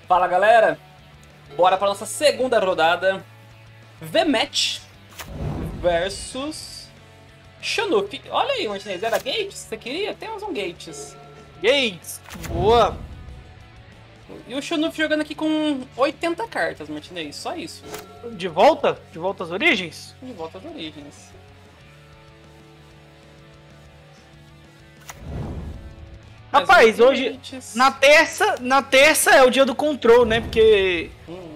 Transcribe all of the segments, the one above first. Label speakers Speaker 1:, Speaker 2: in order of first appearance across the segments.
Speaker 1: Fala galera, bora para nossa segunda rodada. VMAT versus Shonuff. Olha aí, Martinez, era Gates? Você queria? Temos um Gates.
Speaker 2: Gates, boa.
Speaker 1: E o Shonuff jogando aqui com 80 cartas, Martinez, só isso.
Speaker 2: De volta? De volta às origens?
Speaker 1: De volta às origens.
Speaker 2: Rapaz, hoje, na terça é o dia do control, né? Porque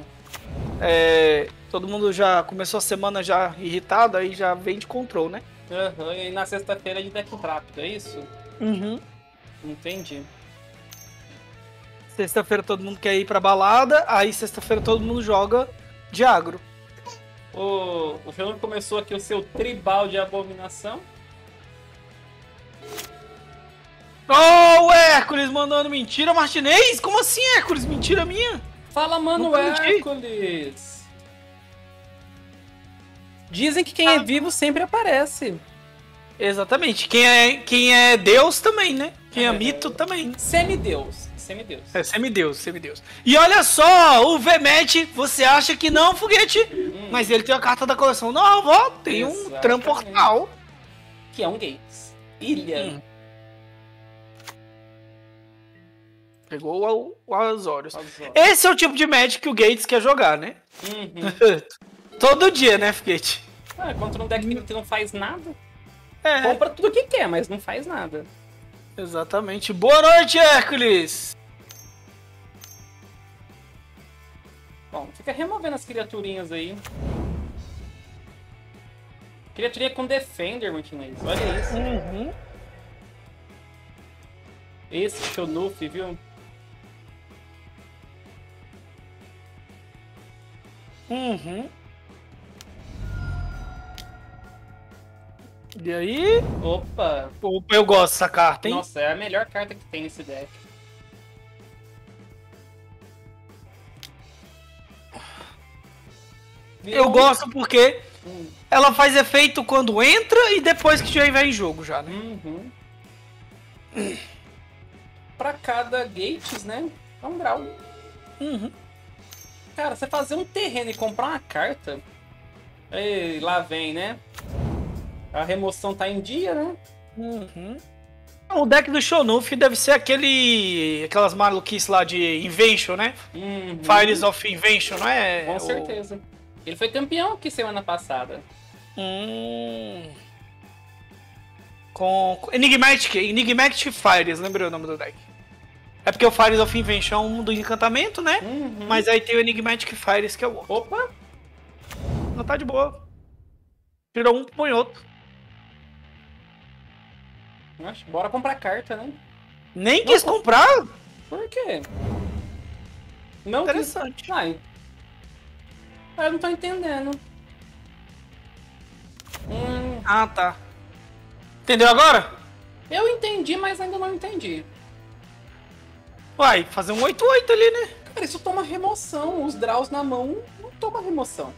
Speaker 2: todo mundo já começou a semana já irritado, aí já vem de control, né?
Speaker 1: Uhum. E na sexta-feira é de deck rápido, é isso?
Speaker 2: Uhum.
Speaker 1: Entendi.
Speaker 2: Sexta-feira todo mundo quer ir pra balada, aí sexta-feira todo mundo joga de agro.
Speaker 1: O Shonuff começou aqui o seu tribal de abominação.
Speaker 2: Oh, o Hércules mandando mentira, Martinez? Como assim, Hércules? Mentira minha?
Speaker 1: Fala, mano,
Speaker 2: Nunca menti.
Speaker 1: Hércules. Dizem que quem é vivo sempre aparece.
Speaker 2: Exatamente. Quem é Deus também, né? Quem é mito também.
Speaker 1: Semideus. Semideus.
Speaker 2: É semideus, semideus. E olha só, o VMAT, você acha que não, foguete? Mas ele tem a carta da coleção nova, ó. Tem um
Speaker 1: Exatamente.
Speaker 2: Tramportal.
Speaker 1: Que é um Gates. Ilha.
Speaker 2: Pegou o Azorius.
Speaker 1: Azorius.
Speaker 2: Esse é o tipo de match que o Gates quer jogar, né? Todo dia, né, foguete?
Speaker 1: Contra um deck que não faz nada.
Speaker 2: É,
Speaker 1: Compra tudo que quer, mas não faz nada.
Speaker 2: exatamente. Boa noite, Hércules!
Speaker 1: Bom, fica removendo as criaturinhas aí. Criaturinha com Defender, Martinez. Olha isso. Esse Shonuff, viu?
Speaker 2: E aí?
Speaker 1: Opa!
Speaker 2: Eu gosto dessa carta, hein?
Speaker 1: Nossa, é a melhor carta que tem nesse deck.
Speaker 2: Eu gosto porque ela faz efeito quando entra e depois que já vai em jogo já, né?
Speaker 1: Pra cada Gates, né? É um grau. Cara, você fazer um terreno e comprar uma carta... Ei, lá vem, né? A remoção tá em dia, né?
Speaker 2: O deck do Shonuff deve ser aquelas maluquices lá de Invention, né? Fires of Invention, não é?
Speaker 1: Com certeza. Ele foi campeão aqui semana passada.
Speaker 2: Com Enigmatic Fires, lembrei o nome do deck. É porque o Fires of Invention é um do encantamento, né? Mas aí tem o Enigmatic Fires, que é o outro.
Speaker 1: Opa!
Speaker 2: Não tá de boa. Tirou um, põe outro.
Speaker 1: Bora comprar carta, né?
Speaker 2: Nem quis comprar?
Speaker 1: Por quê? Não
Speaker 2: Interessante.
Speaker 1: Eu não tô entendendo.
Speaker 2: Ah, tá. Entendeu agora?
Speaker 1: Eu entendi, mas ainda não entendi.
Speaker 2: Uai, fazer um 8-8 ali, né?
Speaker 1: Cara, isso toma remoção. Os draws na mão não toma remoção.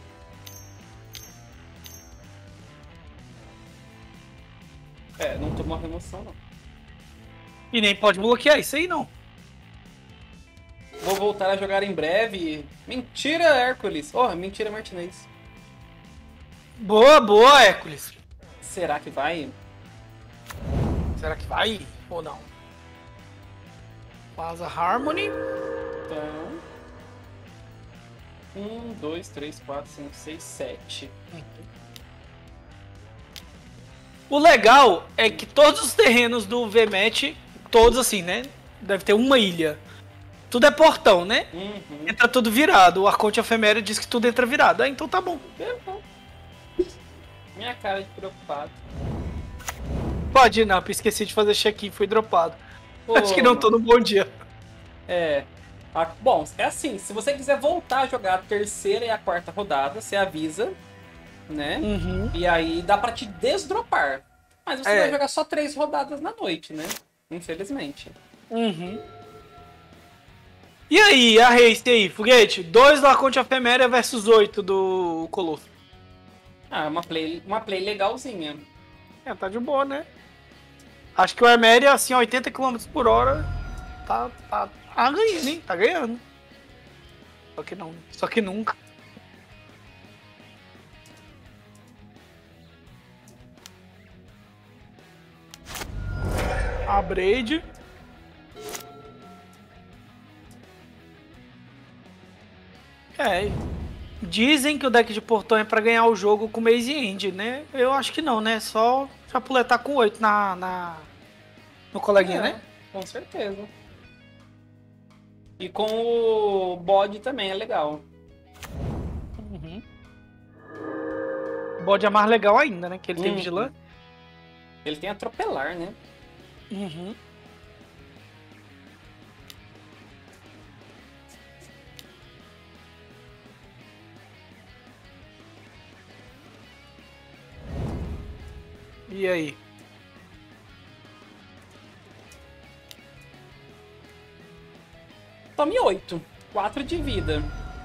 Speaker 1: Não toma remoção, não.
Speaker 2: E nem pode bloquear isso aí, não.
Speaker 1: Vou voltar a jogar em breve. Mentira, Hércules. Mentira, Martinez.
Speaker 2: Boa, Hércules.
Speaker 1: Será que vai?
Speaker 2: Será que vai ou não? Plaza Harmony.
Speaker 1: Então... 1, 2, 3, 4, 5, 6, 7.
Speaker 2: O legal é que todos os terrenos do VMAT, todos assim, né? Deve ter uma ilha. Tudo é portão, né? Entra tudo virado. O Arconte Efeméride diz que tudo entra virado. Então tá bom.
Speaker 1: Minha cara de preocupado.
Speaker 2: Pode ir, não. Esqueci de fazer check-in, fui dropado. Acho que não tô num bom dia.
Speaker 1: Bom, é assim, se você quiser voltar a jogar a terceira e a quarta rodada, você avisa, né? E aí dá pra te desdropar. Mas você vai jogar só 3 rodadas na noite, né? Infelizmente.
Speaker 2: E aí, a race aí, foguete? 2 do Arconte Efeméride versus 8 do Colosso.
Speaker 1: Uma play legalzinha.
Speaker 2: Tá de boa, né? Acho que o Emeria, assim, 80 km por hora, tá ganhando, hein? Tá ganhando. Só que não. Só que nunca. A Braid. Dizem que o deck de portão é pra ganhar o jogo com Maze End, né? Eu acho que não, né? Só chapuletar com 8 no coleguinha, né?
Speaker 1: Com certeza. E com o bode também é legal.
Speaker 2: Uhum. O bode é mais legal ainda, né? Que ele tem vigilância.
Speaker 1: Ele tem atropelar, né?
Speaker 2: Uhum. E aí?
Speaker 1: Tome 8. 4 de vida.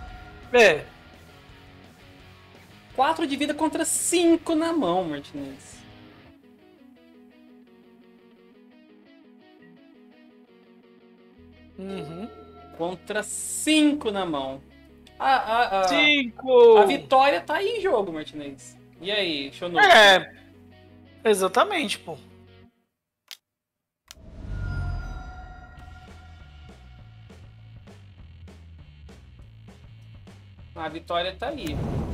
Speaker 1: 4 de vida contra 5 na mão, Martinez. Contra 5 na mão.
Speaker 2: 5!
Speaker 1: A vitória tá aí em jogo, Martinez. E aí, Shonoff?
Speaker 2: Exatamente, pô.
Speaker 1: A vitória tá aí.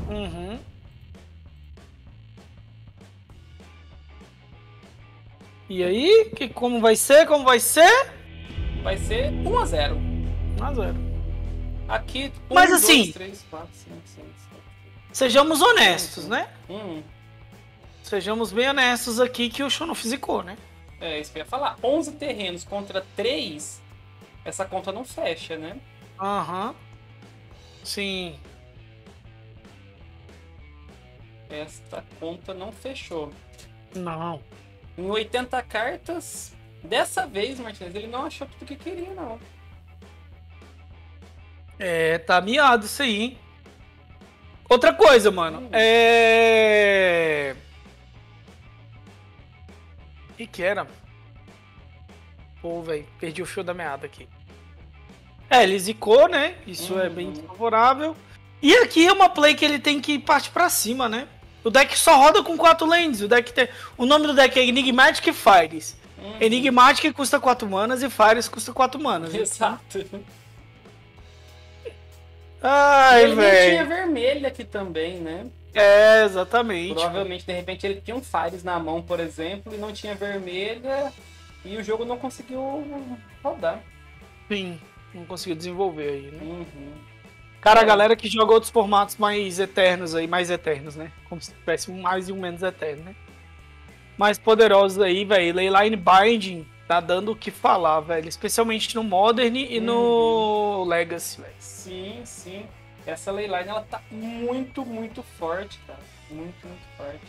Speaker 2: E aí? Como vai ser? Como vai ser?
Speaker 1: Vai ser 1-0.
Speaker 2: 1-0.
Speaker 1: Aqui, 1,
Speaker 2: Mas
Speaker 1: 2,
Speaker 2: assim,
Speaker 1: 3, 4, 5, 6, 7.
Speaker 2: Sejamos honestos, né? Sejamos bem honestos aqui que o show não fisicou, né?
Speaker 1: É, isso que eu ia falar. 11 terrenos contra 3, essa conta não fecha, né?
Speaker 2: Sim.
Speaker 1: Esta conta não fechou.
Speaker 2: Não.
Speaker 1: Em 80 cartas, dessa vez, Martins, ele não achou tudo que queria, não.
Speaker 2: Tá miado isso aí, hein? Outra coisa, mano. O que era? Pô, velho, perdi o fio da meada aqui. Ele zicou, né? Isso é bem desfavorável. E aqui é uma play que ele tem que partir pra cima, né? O deck só roda com 4 lands. O nome do deck é Enigmatic Fires. Enigmatic custa 4 manas e Fires custa 4 manas.
Speaker 1: Exato.
Speaker 2: Ai, velho.
Speaker 1: Ele tinha vermelho aqui também, né?
Speaker 2: Exatamente.
Speaker 1: Provavelmente, de repente, ele tinha um Fires na mão, por exemplo, e não tinha vermelha. E o jogo não conseguiu rodar.
Speaker 2: Sim, não conseguiu desenvolver aí, né? Cara, a galera que joga outros formatos mais eternos, né? Como se tivesse um mais e um menos eterno, né? Mais poderosos aí, velho. Leyline Binding tá dando o que falar, velho. Especialmente no Modern e no Legacy, velho.
Speaker 1: Sim, sim. Essa Leyline, ela tá muito, muito forte, cara. Muito, muito forte.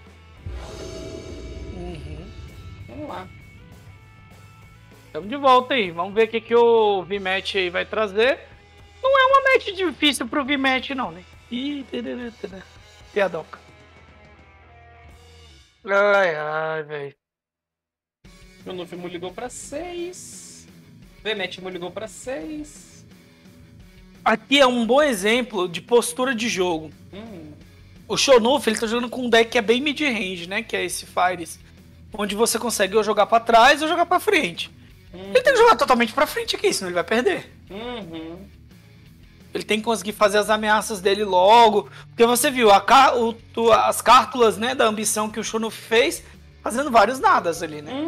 Speaker 1: Vamos lá.
Speaker 2: Estamos de volta aí. Vamos ver o que o V-Match aí vai trazer. Não é uma match difícil pro V-Match, não, né? Piadoca. Ai, velho.
Speaker 1: O Nufimo ligou pra 6. V-Match ligou pra 6.
Speaker 2: Aqui é um bom exemplo de postura de jogo. O Shonuff, ele tá jogando com um deck que é bem mid-range, né? Que é esse Fires. Onde você consegue ou jogar pra trás ou jogar pra frente. Ele tem que jogar totalmente pra frente aqui, senão ele vai perder. Ele tem que conseguir fazer as ameaças dele logo. Porque você viu as cártulas, né, da ambição que o Shonuff fez, fazendo vários nadas ali, né?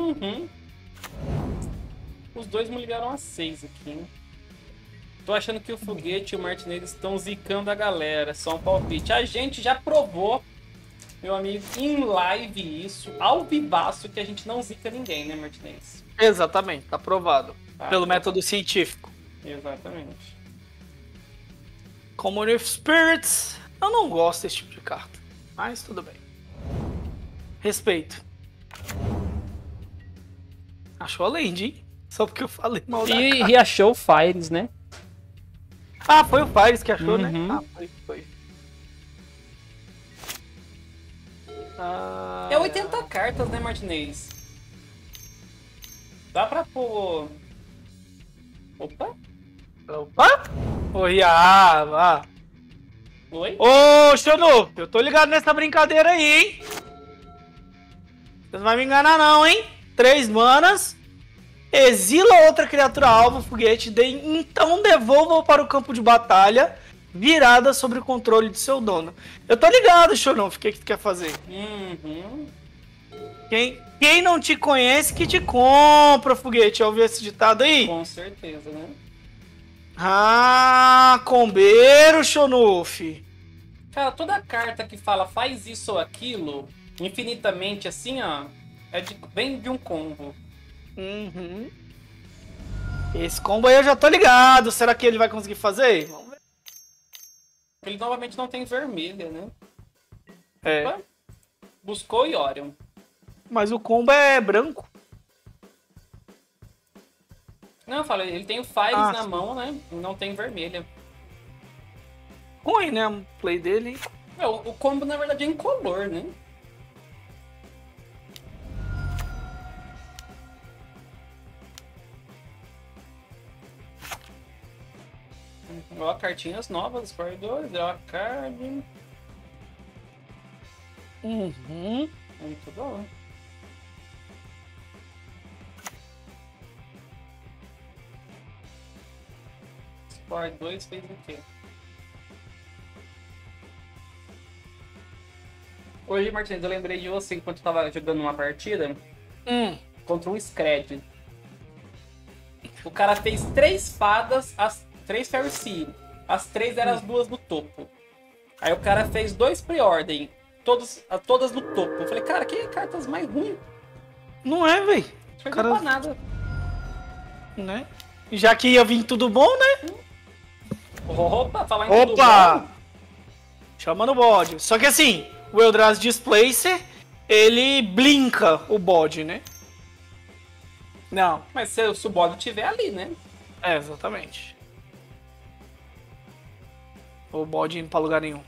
Speaker 1: Os dois me ligaram a 6 aqui, hein? Tô achando que o Foguete e o Martinez estão zicando a galera. Só um palpite. A gente já provou, meu amigo, em live isso, ao vivaço, que a gente não zica ninguém, né, Martinez?
Speaker 2: Exatamente, tá provado. Pelo método científico.
Speaker 1: Exatamente.
Speaker 2: Common of Spirits. Eu não gosto desse tipo de carta. Mas tudo bem. Respeito. Achou a land, hein? Só porque eu falei mal da carta.
Speaker 1: E achou o Fires, né?
Speaker 2: Ah, foi o Fires que achou, né? Ah, foi.
Speaker 1: É 80 cartas, né, Martinez? Dá pra pôr... Opa!
Speaker 2: Oi,
Speaker 1: Oi?
Speaker 2: Ô, Xono, eu tô ligado nessa brincadeira aí, hein? Você não vai me enganar não, hein? 3 manas, exila outra criatura alvo, foguete, então devolva para o campo de batalha, virada sobre o controle de seu dono. Eu tô ligado, Xono, o que tu quer fazer?
Speaker 1: Uhum.
Speaker 2: Quem não te conhece que te compra, foguete. Já ouviu esse ditado aí?
Speaker 1: Com certeza, né?
Speaker 2: Ah, combeiro, Xonuf.
Speaker 1: Cara, toda carta que fala faz isso ou aquilo, infinitamente assim, ó, vem de um combo.
Speaker 2: Uhum. Esse combo aí eu já tô ligado. Será que ele vai conseguir fazer? Vamos ver.
Speaker 1: Ele novamente não tem vermelha, né?
Speaker 2: É.
Speaker 1: Opa. Buscou Yorion.
Speaker 2: Mas o combo é branco.
Speaker 1: Não, eu falei, ele tem o Fires na mão, né? E não tem vermelha.
Speaker 2: Ruim, né? O play dele.
Speaker 1: O combo, na verdade, é incolor, né? Ó, cartinhas novas, Power 2, ó, card.
Speaker 2: Uhum.
Speaker 1: Muito bom. Power 2 fez o quê? Hoje, Martins, eu lembrei de você enquanto eu tava jogando uma partida contra um Scred. O cara fez 3 fadas, as 3 Fairy Sea. As 3 eram as 2 no topo. Aí o cara fez 2 Preordem, todas no topo. Eu falei, cara, que cartas mais ruins.
Speaker 2: Não é, velho.
Speaker 1: Não cara... pra nada.
Speaker 2: Né? Já que ia vir tudo bom, né?
Speaker 1: Opa, falar em tudo bom.
Speaker 2: Chama no bode. Só que assim, o Eldrazi Displacer, ele blinka o bode, né? Não.
Speaker 1: Mas se o bode estiver ali, né?
Speaker 2: É, exatamente. O bode indo pra lugar nenhum.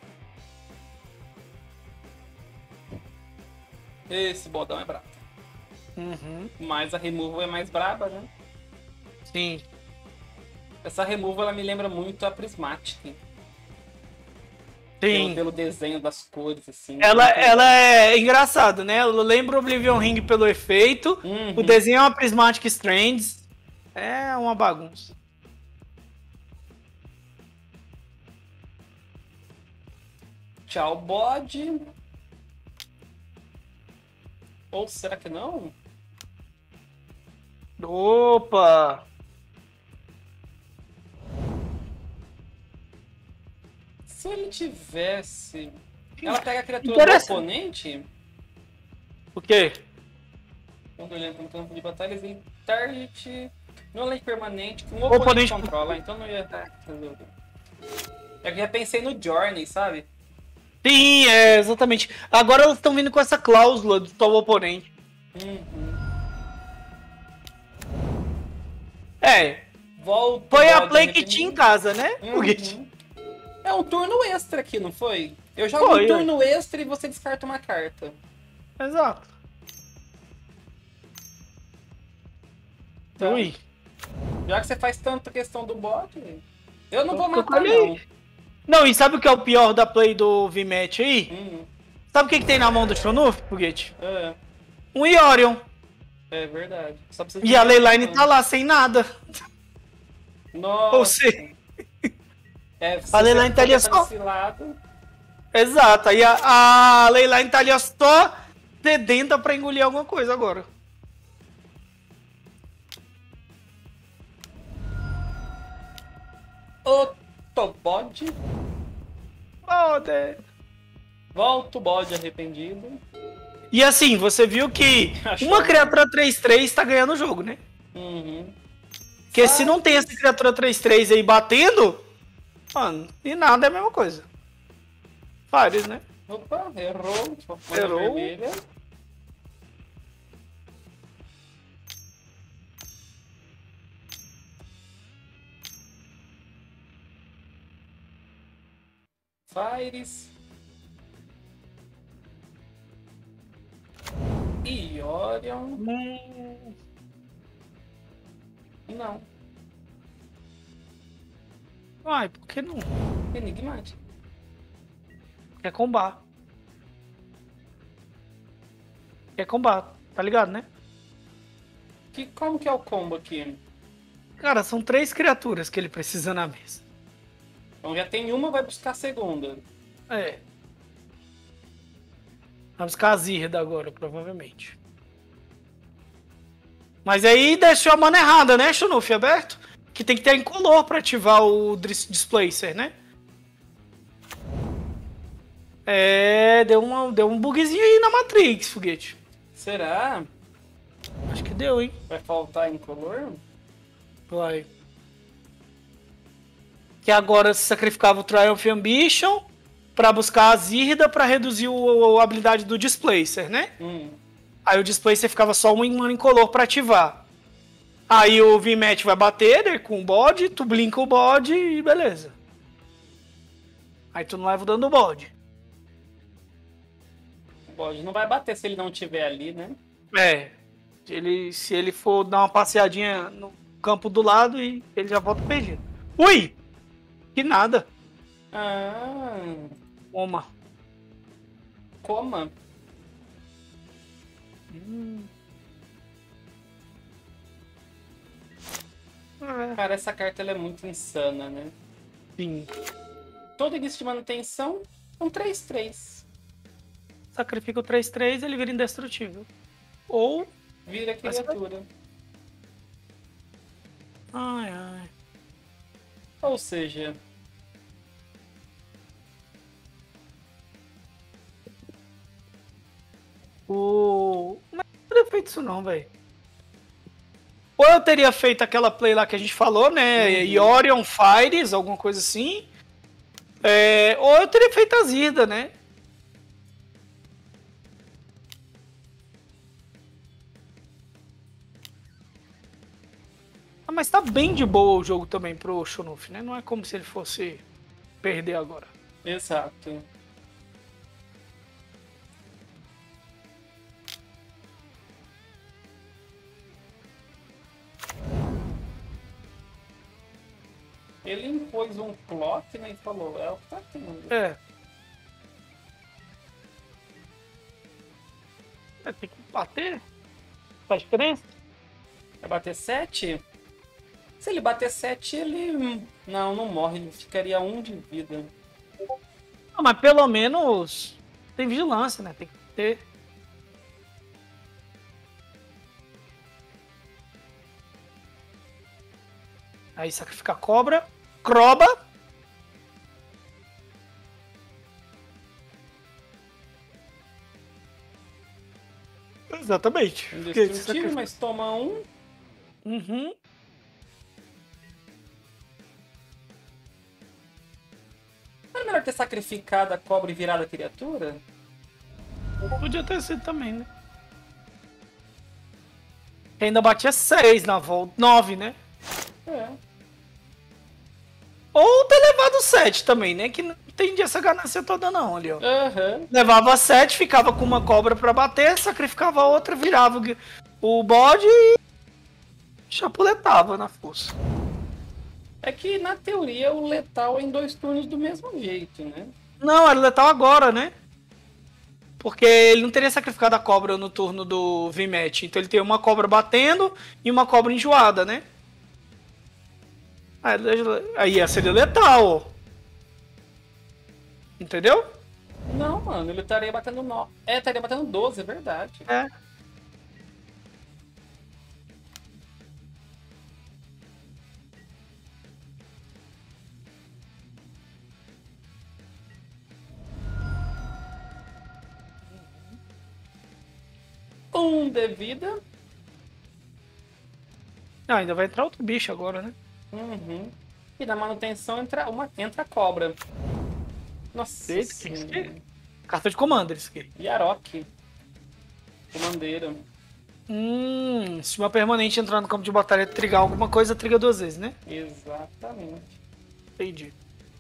Speaker 1: Esse bodão é brabo.
Speaker 2: Uhum.
Speaker 1: Mas a removal é mais braba, né?
Speaker 2: Sim.
Speaker 1: Essa removal, ela me lembra muito a Prismatic.
Speaker 2: Sim.
Speaker 1: Pelo desenho das cores, assim.
Speaker 2: Ela é engraçada, né? Ela lembra o Oblivion Ring pelo efeito.
Speaker 1: Uhum.
Speaker 2: O desenho é uma Prismatic Strands. É uma bagunça.
Speaker 1: Tchau, bode. Ou será que não?
Speaker 2: Opa!
Speaker 1: Se ele tivesse... Ela pega a criatura do oponente?
Speaker 2: O quê?
Speaker 1: Quando ele entra no campo de batalha, ele target... Não é permanente, que um oponente controla, então não ia resolver. Eu já pensei no Journey, sabe?
Speaker 2: Sim, exatamente. Agora elas estão vindo com essa cláusula do tal oponente.
Speaker 1: Uhum.
Speaker 2: Foi a play que tinha em casa, né?
Speaker 1: Uhum. É um turno extra aqui, não foi? Eu jogo um turno extra e você descarta uma carta.
Speaker 2: Exato.
Speaker 1: Então,
Speaker 2: ui.
Speaker 1: Já que você faz tanta questão do bot, eu não vou matar, não.
Speaker 2: Não, e sabe o que é o pior da play do V-Match aí? Sabe o que tem na mão do Xonuf, foguete? Um Yorion.
Speaker 1: É verdade. Só
Speaker 2: e a Leyline tá lá, sem nada.
Speaker 1: Nossa.
Speaker 2: Ou seja...
Speaker 1: a
Speaker 2: Leyline tá ali só...
Speaker 1: Lado...
Speaker 2: Exato, aí a Leyline tá ali só sedenta pra engolir alguma coisa agora.
Speaker 1: Outro bode. Volta o bode arrependido.
Speaker 2: E assim, você viu que uma criatura 3/3 tá ganhando o jogo, né?
Speaker 1: Uhum.
Speaker 2: Porque se não tem essa criatura 3/3 aí batendo, mano, e nada é a mesma coisa. Fires, né?
Speaker 1: Opa, errou.
Speaker 2: Errou.
Speaker 1: Vermelha. Fires. E Orion. Não.
Speaker 2: Ai, por que não?
Speaker 1: Enigmático.
Speaker 2: Quer combar. Quer combar, tá ligado, né?
Speaker 1: Como que é o combo aqui?
Speaker 2: Cara, são 3 criaturas que ele precisa na mesa.
Speaker 1: Então já tem uma, vai buscar a segunda.
Speaker 2: É. Vai buscar a Zirda agora, provavelmente. Mas aí deixou a mana errada, né, Xunuf, aberto? Que tem que ter incolor pra ativar o Displacer, né? É, deu um bugzinho aí na Matrix, foguete.
Speaker 1: Será?
Speaker 2: Acho que deu, hein?
Speaker 1: Vai faltar incolor?
Speaker 2: Vai. Que agora se sacrificava o Triumph Ambition pra buscar a Zirda pra reduzir a habilidade do Displacer, né? Aí o Displacer ficava só um mana incolor pra ativar. Aí o VMAT vai bater, né, com o bode, tu blinka o bode e beleza. Aí tu não leva o dano do bode.
Speaker 1: O bode não vai bater se ele não estiver ali, né?
Speaker 2: É. Se ele for dar uma passeadinha no campo do lado e ele já volta perdido. Ui! Que nada.
Speaker 1: Ah.
Speaker 2: Coma.
Speaker 1: Coma. Cara, essa carta ela é muito insana, né?
Speaker 2: Sim.
Speaker 1: Todo início de manutenção, um 3/3.
Speaker 2: Sacrifica o 3/3, ele vira indestrutível. Ou...
Speaker 1: Vira criatura.
Speaker 2: Ai, ai.
Speaker 1: Ou seja...
Speaker 2: Não teria feito isso não, velho. Ou eu teria feito aquela play lá que a gente falou, né? Yori on Fires, alguma coisa assim. Ou eu teria feito a Zirda, né? Ah, mas tá bem de boa o jogo também pro Xunuf, né? Não é como se ele fosse perder agora.
Speaker 1: Exato. Ele impôs um clock, né, e falou, é o que tá tendo.
Speaker 2: Tem que bater. Faz diferença?
Speaker 1: Vai bater 7? Se ele bater 7, ele... Não morre, ele ficaria 1 de vida.
Speaker 2: Não, mas pelo menos tem vigilância, né? Tem que ter. Aí sacrifica a cobra. Croba. Exatamente.
Speaker 1: Indestrutível, mas toma 1.
Speaker 2: Uhum.
Speaker 1: Não era melhor ter sacrificado a cobra e virado a criatura?
Speaker 2: Podia ter sido também, né? Ainda batia 6 na volta. 9, né? Ou ter levado 7 também, né? Que não entendi essa ganância toda não, ali, ó. Levava 7, ficava com uma cobra pra bater, sacrificava a outra, virava o bode e chapuletava na força.
Speaker 1: É que, na teoria, o letal é em 2 turnos do mesmo jeito, né?
Speaker 2: Não, era letal agora, né? Porque ele não teria sacrificado a cobra no turno do VMAT. Então ele tem uma cobra batendo e uma cobra enjoada, né? Aí seria letal. Entendeu?
Speaker 1: Não, mano, ele estaria batendo 9. Estaria batendo 12, é verdade. De vida.
Speaker 2: Ainda vai entrar outro bicho agora, né?
Speaker 1: E na manutenção entra a cobra. Nossa.
Speaker 2: Carta de commander isso aqui.
Speaker 1: Yarok. Comandeiro.
Speaker 2: Se uma permanente entrar no campo de batalha e trigar alguma coisa, triga 2 vezes, né?
Speaker 1: Exatamente.
Speaker 2: Entendi.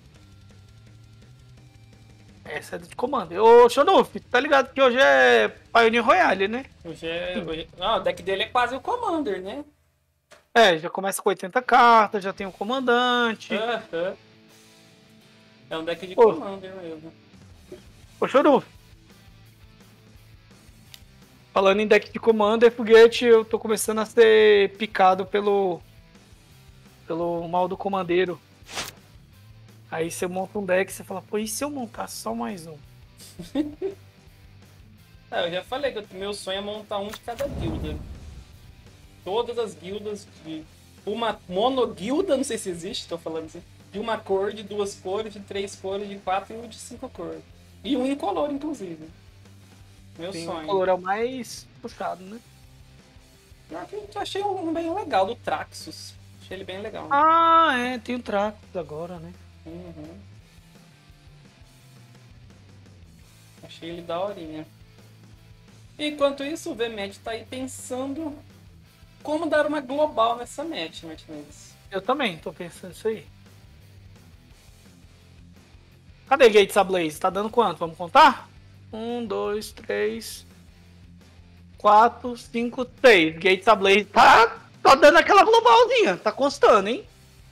Speaker 2: Essa é de commander. Ô, Xonuf, tá ligado que hoje é Pioneer Royale, né?
Speaker 1: Hoje... o deck dele é quase o Commander, né?
Speaker 2: Já começa com 80 cartas, já tem o comandante.
Speaker 1: É um deck de Commander mesmo.
Speaker 2: Ô, Choru. Falando em deck de Commander, foguete, eu tô começando a ser picado pelo mal do comandeiro. Aí você monta um deck e você fala, pô, e se eu montar só mais um?
Speaker 1: Eu já falei que o meu sonho é montar um de cada guilda. Todas as guildas de uma monoguilda, não sei se existe, tô falando assim, de uma cor, de 2 cores, de 3 cores, de 4 e um de 5 cores. E um incolor, inclusive. Meu sonho. O
Speaker 2: incolor é o mais puxado, né?
Speaker 1: Eu achei um bem legal do Traxxus. Achei ele bem legal.
Speaker 2: Ah, tem o Traxxus agora, né?
Speaker 1: Uhum. Achei ele daorinha. Enquanto isso, o VMAT tá aí pensando como dar uma global nessa match, Martinez.
Speaker 2: Eu também tô pensando isso aí. Cadê Gates Ablaze? Tá dando quanto? Vamos contar? 1, 2, 3, 4, 5, 6. Gates Ablaze tá dando aquela globalzinha. Tá constando, hein?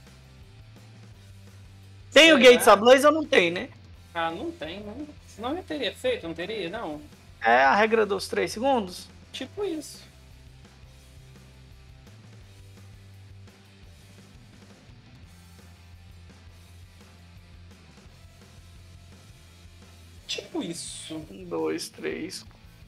Speaker 2: Tem o Gates Ablaze ou não tem, né?
Speaker 1: Ah, não tem, né? Senão eu teria feito, não teria, não.
Speaker 2: É a regra dos 3 segundos?
Speaker 1: Tipo isso. Tipo isso.
Speaker 2: 1, 2, 3.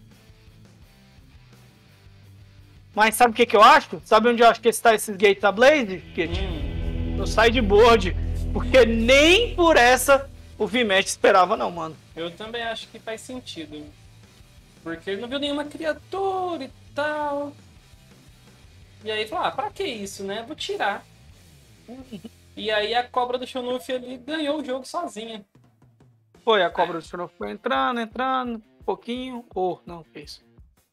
Speaker 2: Mas sabe o que eu acho? Sabe onde eu acho que está esses Gates Ablaze? No sideboard. Porque nem por essa o VMAT esperava não, mano.
Speaker 1: Eu também acho que faz sentido. Porque ele não viu nenhuma criatura e tal. E aí falou, pra que isso, né? Vou tirar. E aí a cobra do Shonuff ali ganhou o jogo sozinha.
Speaker 2: Foi, a cobra do Shonuff foi entrando, um pouquinho. Não, fez.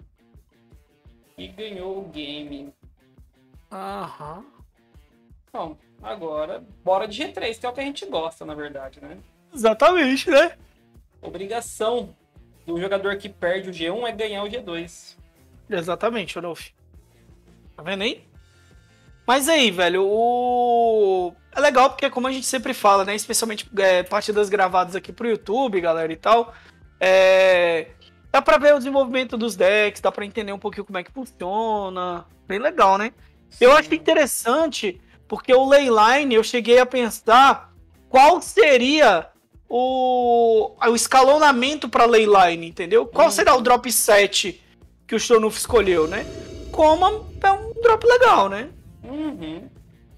Speaker 1: E ganhou o game.
Speaker 2: Aham.
Speaker 1: Bom, agora, bora de G3, que é o que a gente gosta, na verdade, né?
Speaker 2: Exatamente, né?
Speaker 1: Obrigação do jogador que perde o G1 é ganhar o G2.
Speaker 2: Exatamente, Shonuff. Tá vendo aí? Mas aí, velho, é legal porque, como a gente sempre fala, né? Especialmente partidas gravadas aqui pro YouTube, galera, e tal. Dá pra ver o desenvolvimento dos decks, dá pra entender um pouquinho como é que funciona. Bem legal, né? Sim. Eu acho interessante, porque o Leyline, eu cheguei a pensar qual seria o escalonamento pra Leyline, entendeu? Qual será o drop 7 que o Shonuff escolheu, né? Como é um drop legal, né?
Speaker 1: Uhum.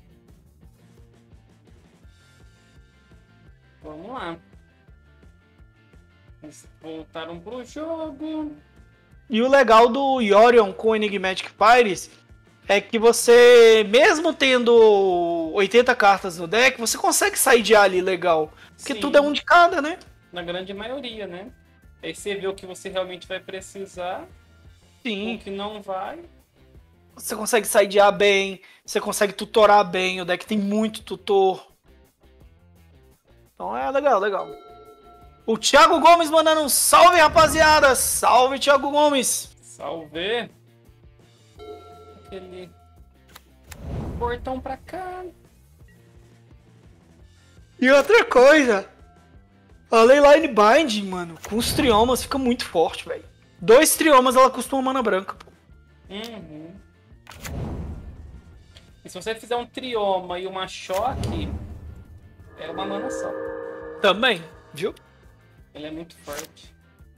Speaker 1: Vamos lá. Eles voltaram pro jogo.
Speaker 2: E o legal do Yorion com o Enigmatic Pirates é que você, mesmo tendo 80 cartas no deck, você consegue sidear ali legal. Porque
Speaker 1: Sim.
Speaker 2: tudo é um de cada, né?
Speaker 1: Na grande maioria, né? Aí você vê o que você realmente vai precisar.
Speaker 2: Sim.
Speaker 1: O que não vai.
Speaker 2: Você consegue sidear bem, você consegue tutorar bem, o deck tem muito tutor. Então é legal, legal. O Thiago Gomes mandando um salve, rapaziada! Salve, Thiago Gomes!
Speaker 1: Salve! Aquele portão pra cá.
Speaker 2: E outra coisa, a Leyline Binding, mano, com os triomas fica muito forte, velho. 2 triomas ela custa uma mana branca, pô.
Speaker 1: Uhum. E se você fizer um trioma e uma choque, é uma mana só.
Speaker 2: Também, viu?
Speaker 1: Ele é muito forte.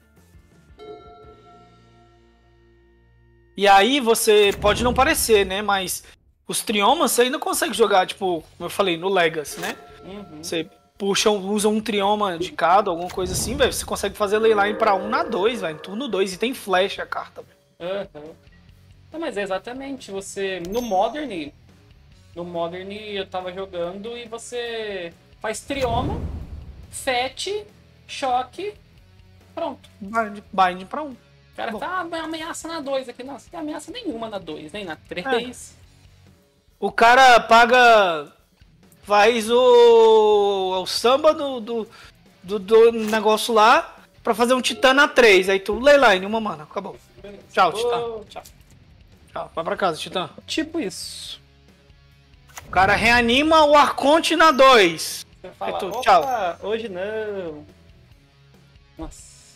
Speaker 2: E aí você pode não parecer, né? Mas os triomas você ainda consegue jogar, tipo, como eu falei, no Legacy, né?
Speaker 1: Uhum.
Speaker 2: Você usa um trioma de cada, alguma coisa assim, velho. Você consegue fazer Leyline pra 1 na 2, velho. Turno 2 e tem flash a carta, velho.
Speaker 1: Uhum. Não, mas é exatamente, você... No Modern eu tava jogando e você faz trioma, fete, choque, pronto.
Speaker 2: Bind pra 1.
Speaker 1: O cara tá ameaça na 2 aqui. Nossa, não tem ameaça nenhuma na 2, nem na 3.
Speaker 2: O cara paga... Faz o samba do negócio lá pra fazer um Titã na 3. Aí tu, Leyline, uma mana, acabou. Tchau, Titã. Tchau, vai pra casa, Titã.
Speaker 1: Tipo isso.
Speaker 2: O cara reanima o Arconte na 2.
Speaker 1: Você fala,
Speaker 2: tu,
Speaker 1: opa,
Speaker 2: tchau.
Speaker 1: hoje não. Nossa.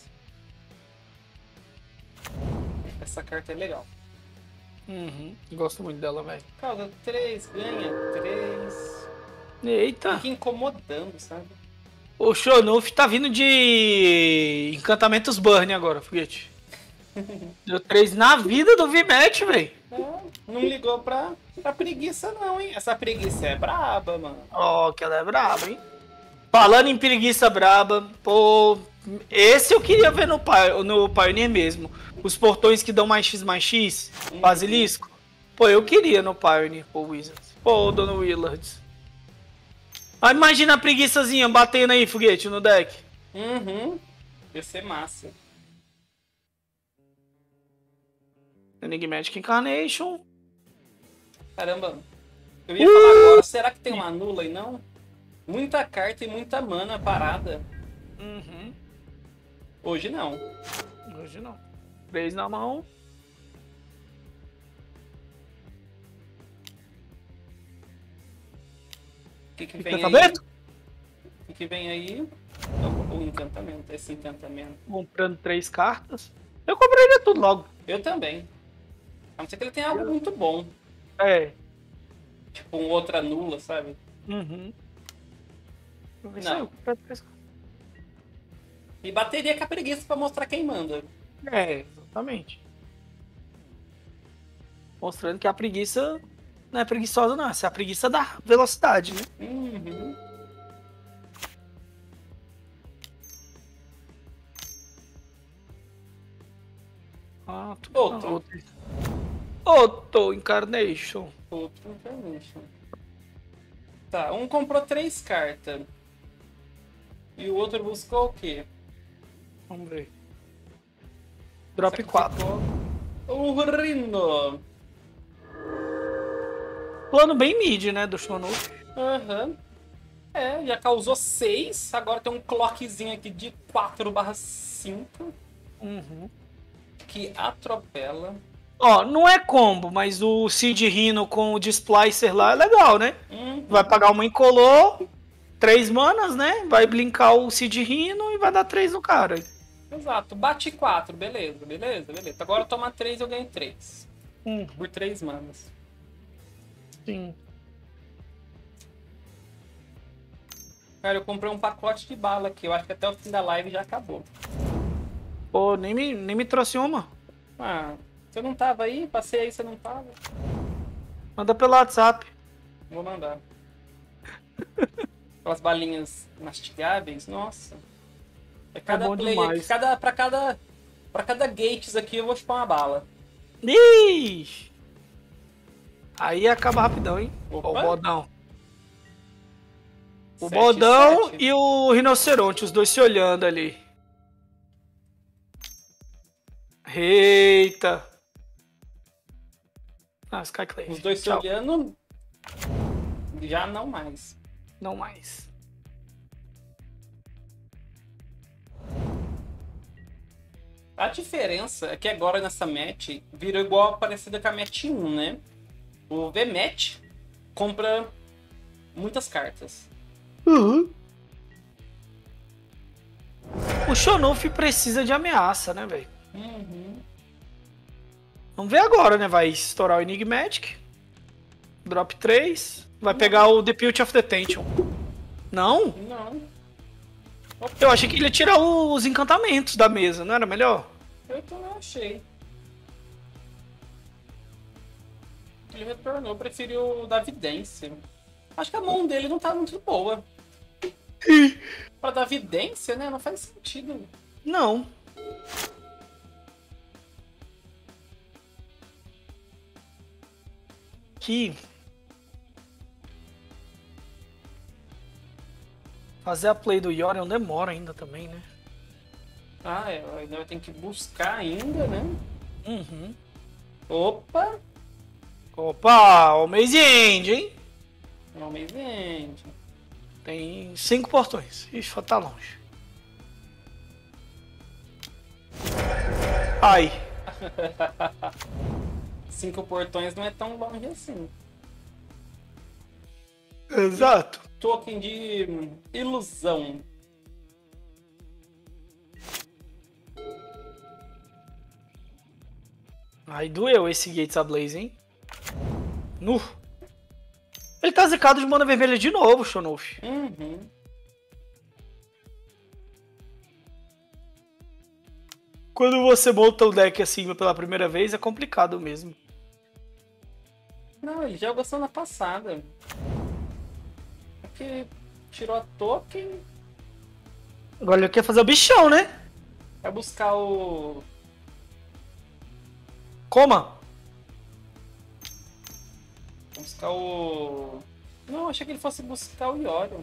Speaker 1: Essa carta é legal.
Speaker 2: Gosto muito dela, velho.
Speaker 1: Causa 3, ganha 3.
Speaker 2: Eita.
Speaker 1: Fica incomodando, sabe?
Speaker 2: O Shonuff tá vindo de encantamentos Burn agora, foguete. Deu 3 na vida do V-Match, velho.
Speaker 1: Não ligou pra preguiça não, hein? Essa preguiça é braba, mano.
Speaker 2: Ó, que ela é braba, hein? Falando em preguiça braba, pô... Esse eu queria ver no Pioneer mesmo. Os portões que dão mais X, basilisco. Pô, eu queria no Pioneer, pô, Wizards. Pô, Dono Willards. Ah, imagina a preguiçazinha batendo aí, foguete, no deck.
Speaker 1: Ia ser massa.
Speaker 2: Enigmatic Incarnation.
Speaker 1: Caramba. Eu ia falar agora, será que tem uma nula aí não? Muita carta e muita mana parada. Hoje não.
Speaker 2: Hoje não. 3 na mão.
Speaker 1: O que vem
Speaker 2: Encantamento?
Speaker 1: aí? O que vem aí? O encantamento, esse encantamento.
Speaker 2: Comprando 3 cartas. Eu compraria tudo logo.
Speaker 1: Eu também. A não ser que ele tenha algo muito bom.
Speaker 2: É.
Speaker 1: Tipo um outra nula, sabe?
Speaker 2: Não.
Speaker 1: E bateria com a preguiça pra mostrar quem manda.
Speaker 2: É, exatamente. Mostrando que a preguiça não é preguiçosa, não. Essa é a preguiça da velocidade, né? Outro Incarnation.
Speaker 1: Outro Incarnation. Tá, um comprou 3 cartas. E o outro buscou o quê?
Speaker 2: Vamos ver. Drop 4.
Speaker 1: O Rino.
Speaker 2: Plano bem mid, né, do Shonuff.
Speaker 1: É, já causou 6. Agora tem um clockzinho aqui de 4/5. Que atropela.
Speaker 2: Ó, não é combo, mas o Seed Rhino com o Displacer lá é legal, né? Vai pagar uma incolor, 3 manas, né? Vai blinkar o Seed Rhino e vai dar 3 no cara.
Speaker 1: Exato, bate 4, beleza. Agora toma 3 eu ganho 3. Por 3 manas.
Speaker 2: Sim.
Speaker 1: Cara, eu comprei um pacote de bala aqui. Eu acho que até o fim da live já acabou.
Speaker 2: Pô, nem me trouxe uma.
Speaker 1: Ah, você não tava aí? Passei aí, você não tava?
Speaker 2: Manda pelo WhatsApp.
Speaker 1: Vou mandar. Aquelas balinhas mastigáveis, nossa. Cada
Speaker 2: bom
Speaker 1: play,
Speaker 2: demais.
Speaker 1: pra cada gates aqui eu vou chupar uma bala.
Speaker 2: Ixi. Aí acaba rapidão, hein?
Speaker 1: Opa.
Speaker 2: Ó, o bodão. O
Speaker 1: 7,
Speaker 2: bodão
Speaker 1: 7.
Speaker 2: e o rinoceronte, os dois se olhando ali. Eita. Ah, Skyclave.
Speaker 1: Os dois se
Speaker 2: Tchau.
Speaker 1: olhando. Já não mais.
Speaker 2: Não mais.
Speaker 1: A diferença é que agora nessa match virou igual a parecida com a match 1, né? O V-Match compra muitas cartas.
Speaker 2: O Shonuff precisa de ameaça, né, velho? Vamos ver agora, né? Vai estourar o Enigmatic. Drop 3. Vai pegar o Deputy of Detention. Não?
Speaker 1: Não.
Speaker 2: Eu achei que ele ia tirar os encantamentos da mesa, não era melhor?
Speaker 1: Eu também achei. Ele retornou, preferiu o da vidência. Acho que a mão dele não tá muito boa. Pra dar vidência, né? Não faz sentido.
Speaker 2: Não. Que... Fazer a play do Yorion demora ainda também, né?
Speaker 1: Ah, é. Ainda vai ter que buscar ainda, né? Opa!
Speaker 2: Opa, o Maze End, hein?
Speaker 1: Não me vende.
Speaker 2: Tem 5 portões. Ixi, tá longe. Ai.
Speaker 1: 5 portões não é tão longe assim.
Speaker 2: Exato.
Speaker 1: token de ilusão.
Speaker 2: Ai, doeu esse Gates Ablaze, hein? Nu. Ele tá zicado de mana vermelha de novo, Shonoff.
Speaker 1: Uhum.
Speaker 2: Quando você monta o deck assim pela primeira vez, é complicado mesmo.
Speaker 1: Não, ele já jogou semana passada. Porque tirou a token.
Speaker 2: Agora ele quer fazer o bichão, né?
Speaker 1: Vai buscar o...
Speaker 2: Coma.
Speaker 1: Vai buscar o... Não, achei que ele fosse buscar o Yorion.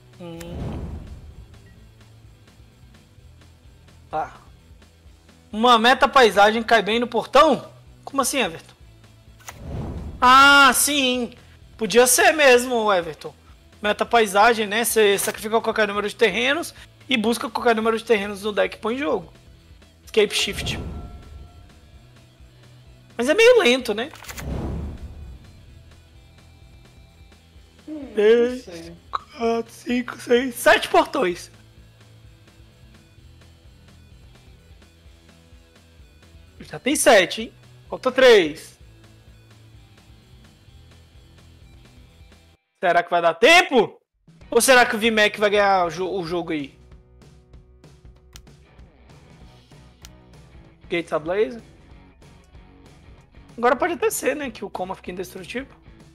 Speaker 2: Tá. Uma meta paisagem cai bem no portão? Como assim, Everton? Ah, sim. Podia ser mesmo, Everton. Meta paisagem, né? Você sacrifica qualquer número de terrenos e busca qualquer número de terrenos no deck e põe em jogo. Escape Shift. Mas é meio lento, né? 3, 4, 5, 6, 7 portões. Já tem 7, hein? Falta 3. Será que vai dar tempo? Ou será que o VMAC vai ganhar o jogo aí? Gates Ablaze. Agora pode até ser, né? Que o Coma fica indestrutível.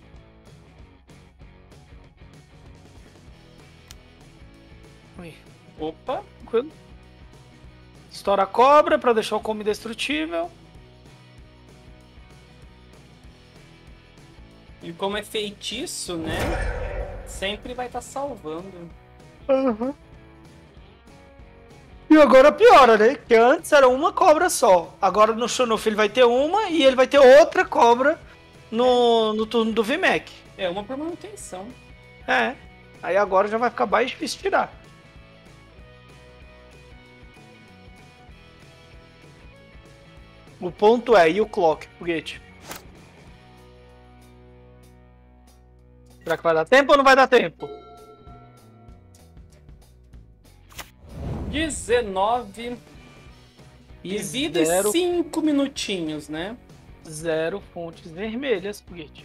Speaker 2: Ui.
Speaker 1: Opa.
Speaker 2: Tranquilo. Estoura a cobra pra deixar o Coma indestrutível.
Speaker 1: E como é feitiço, né? Sempre vai estar salvando.
Speaker 2: Uhum. E agora piora, né? Que antes era uma cobra só. Agora no Shonoff ele vai ter uma e ele vai ter outra cobra no turno do VMAC.
Speaker 1: É uma por manutenção.
Speaker 2: É. Aí agora já vai ficar mais difícil tirar. O ponto é, e o Clock, foguete? Será que vai dar tempo ou não vai dar tempo?
Speaker 1: 19 e vida e 5 minutinhos, né?
Speaker 2: 0 fontes vermelhas, foguete.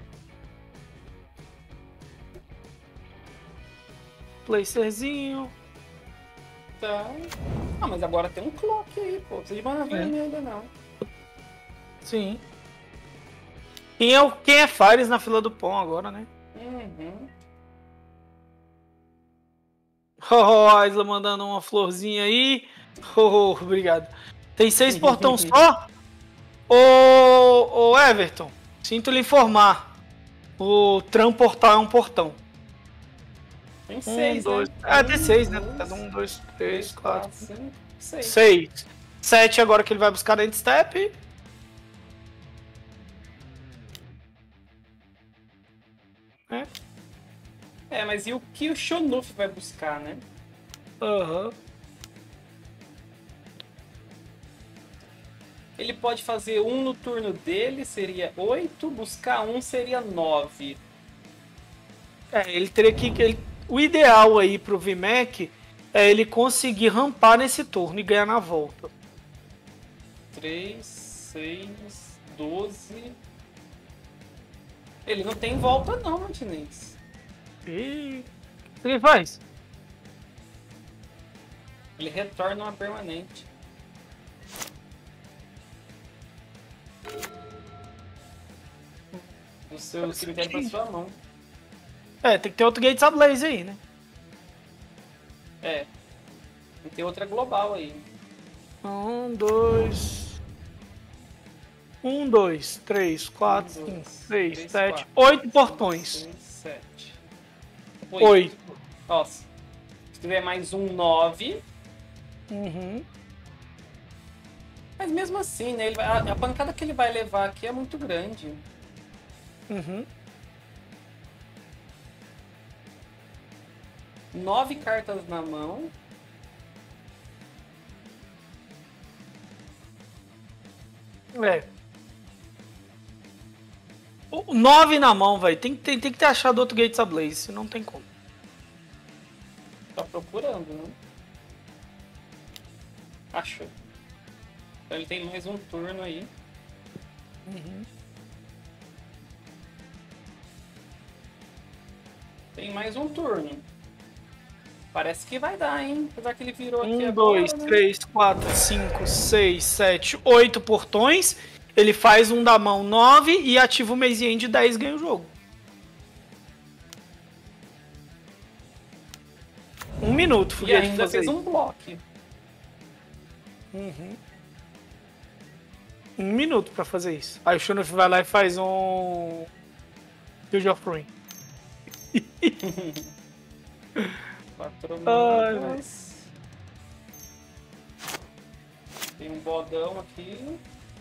Speaker 2: Placerzinho.
Speaker 1: Tá. Ah, mas agora tem um clock aí, pô. Precisa de mana vermelha ainda não.
Speaker 2: Sim. Quem é Fares na fila do pão agora, né?
Speaker 1: Uhum.
Speaker 2: A Isla mandando uma florzinha aí. Obrigado. Tem 6 portões só? Ô Everton, sinto lhe informar. O Tram Portal é um portão.
Speaker 1: Tem 6,
Speaker 2: dois.
Speaker 1: né?
Speaker 2: Ah, tem 6, né? 1, 2, 3, 4, 5, 6. 7 agora que ele vai buscar dentro step.
Speaker 1: É, mas e o que o Shonuff vai buscar, né?
Speaker 2: Aham.
Speaker 1: Ele pode fazer um no turno dele, seria 8. Buscar um seria 9.
Speaker 2: É, ele teria que... O ideal aí pro VMAC é ele conseguir rampar nesse turno e ganhar na volta.
Speaker 1: 3, 6, 12... Ele não tem volta não, Martinez.
Speaker 2: E o que ele faz?
Speaker 1: Ele retorna uma permanente. Do seu cemitério pra sua mão.
Speaker 2: É, tem que ter outro Gates Ablaze aí, né?
Speaker 1: É. Tem que ter outra global aí.
Speaker 2: 1, 2... 1, 2, 3, 4, 5, 6, 7, 8 portões.
Speaker 1: 6, 7.
Speaker 2: 8.
Speaker 1: Nossa. Se tiver mais um 9.
Speaker 2: Uhum.
Speaker 1: Mas mesmo assim, né? A pancada que ele vai levar aqui é muito grande.
Speaker 2: Uhum.
Speaker 1: 9 cartas na mão.
Speaker 2: É. O 9 na mão, velho. Tem que ter achado outro Gates Ablaze, senão não tem como.
Speaker 1: Tá procurando, né? Achou. Então ele tem mais um turno aí. Tem mais um turno. Parece que vai dar, hein? Apesar que ele virou aqui
Speaker 2: 1,
Speaker 1: agora,
Speaker 2: 2,
Speaker 1: né?
Speaker 2: 3, 4, 5, 6, 7, 8 portões. Ele faz um da mão 9 e ativa o Maze End 10 e ganha o jogo. 1 minuto,
Speaker 1: E
Speaker 2: Foguete,
Speaker 1: ainda fez um bloco.
Speaker 2: 1 minuto pra fazer isso. Aí o Shonoff vai lá e faz um... Field of Ruin.
Speaker 1: 4 manas. Tem um bodão aqui.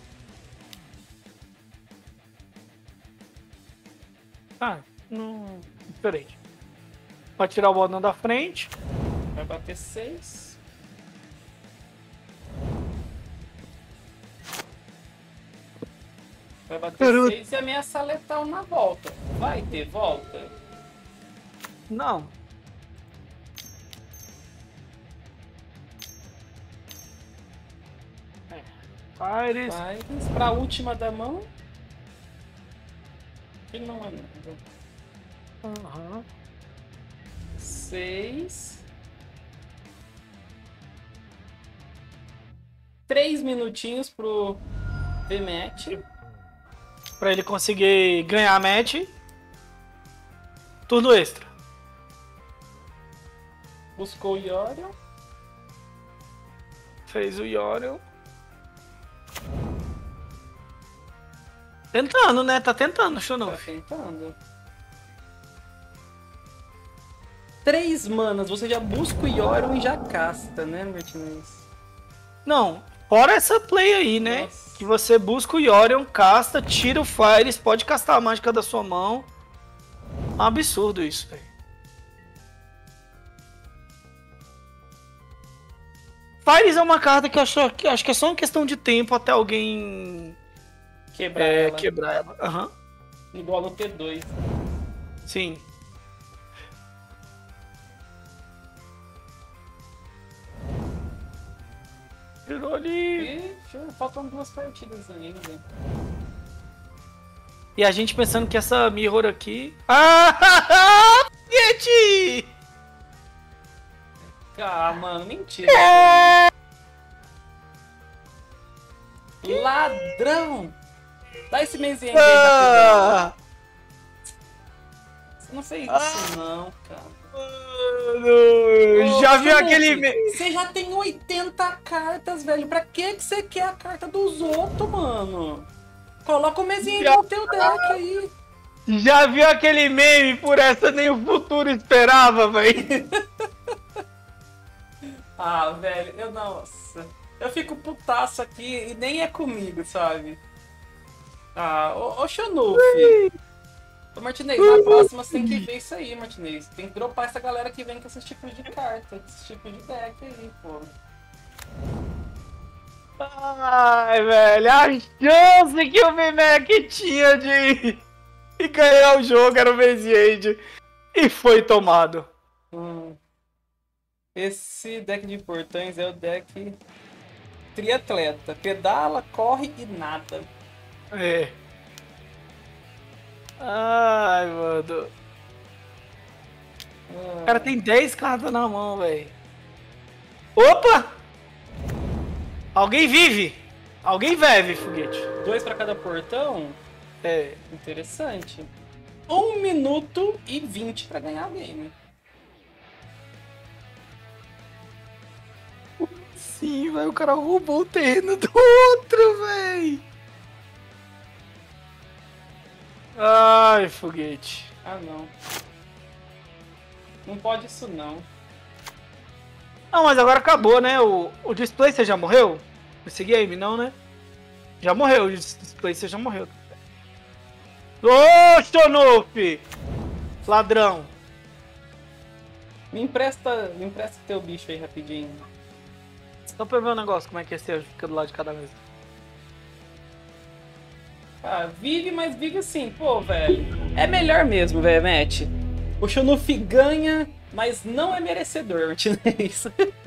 Speaker 2: Ah, não... Diferente. Pode tirar o bodão da frente.
Speaker 1: Vai bater 6. Vai bater 6 e ameaça letal na volta. Vai ter volta?
Speaker 2: Não. Fires.
Speaker 1: Fires pra última da mão. Que não é nada. 6. 3 minutinhos pro V-Match.
Speaker 2: Pra ele conseguir ganhar a match. Turno extra.
Speaker 1: Buscou o Yorion.
Speaker 2: Fez o Yorion. Tentando, né? Tá tentando,
Speaker 1: Tá
Speaker 2: Shonoff.
Speaker 1: tentando. 3 manas, você já busca o Yorion e já casta, né, Martinez?
Speaker 2: Não, fora essa play aí, né?
Speaker 1: Nossa.
Speaker 2: Que você busca o Yorion, casta, tira o Fires, pode castar a mágica da sua mão. É um absurdo isso, velho. Fires é uma carta que eu acho que é só uma questão de tempo até alguém
Speaker 1: Quebrar ela.
Speaker 2: Aham.
Speaker 1: Igual no T2.
Speaker 2: Sim. Tirou ali.
Speaker 1: Faltam 2 partidas ainda.
Speaker 2: E a gente pensando que essa Mirror aqui... Ah! Yeti!
Speaker 1: Ah, mano, mentira. Ladrão! Dá esse Maze End aí, rapidão. Você não fez isso não, cara.
Speaker 2: Mano, já viu aquele...
Speaker 1: Você já tem 80 cartas, velho. Pra que você quer a carta dos outros, mano? Coloca o Maze End no teu deck aí.
Speaker 2: Já viu aquele meme? Por essa nem o futuro esperava, velho.
Speaker 1: Ah, velho, nossa. Eu fico putaço aqui e nem é comigo, sabe? Ah, ô Shonuff. Ô Martinez, na próxima você tem que ver isso aí, Martinez. Tem que dropar essa galera que vem com esses tipos de carta, esses tipos de deck aí, pô.
Speaker 2: Ai, velho, a chance que o VMAC tinha de ganhar o jogo era o Maze End. E foi tomado.
Speaker 1: Esse deck de portões é o deck triatleta. Pedala, corre e nada.
Speaker 2: É. Ai, mano. O cara tem 10 cartas na mão, velho. Opa! Alguém vive! Alguém vive, foguete.
Speaker 1: 2 pra cada portão?
Speaker 2: É.
Speaker 1: Interessante. 1 minuto e 20 pra ganhar a game.
Speaker 2: Sim, velho. O cara roubou o terreno do outro, velho. Ai, foguete.
Speaker 1: Ah, não. Não pode isso, não.
Speaker 2: Não, mas agora acabou, né? O Displacer já morreu? Esse game não, né? Já morreu, o Displacer já morreu. Ô, Shonuff! Ladrão.
Speaker 1: Me empresta teu bicho aí rapidinho.
Speaker 2: Só pra ver um negócio, como é que é ser, fica do lado de cada mesa.
Speaker 1: Ah, vive, mas vive assim, pô, velho. É melhor mesmo, velho, Matt. O Shonuff ganha mas não é merecedor, isso.